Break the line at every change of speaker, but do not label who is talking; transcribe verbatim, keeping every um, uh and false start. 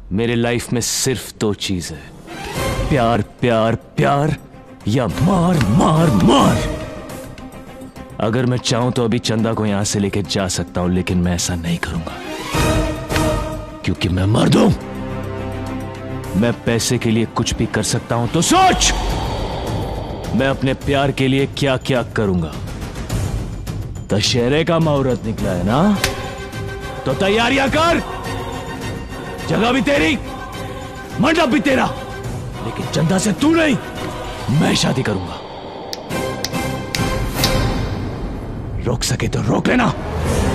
मेरे लाइफ में सिर्फ दो चीज है, प्यार प्यार प्यार या मार मार मार। अगर मैं चाहूं तो अभी चंदा को यहां से लेके जा सकता हूं, लेकिन मैं ऐसा नहीं करूंगा क्योंकि मैं मर्द हूं। मैं पैसे के लिए कुछ भी कर सकता हूं, तो सोच मैं अपने प्यार के लिए क्या क्या करूंगा। दशहरे का मुहूर्त निकला है ना, तो तैयारियां कर। जगह भी तेरी, मंडप भी तेरा, लेकिन चंदा से तू नहीं, मैं शादी करूंगा। रोक सके तो रोक लेना।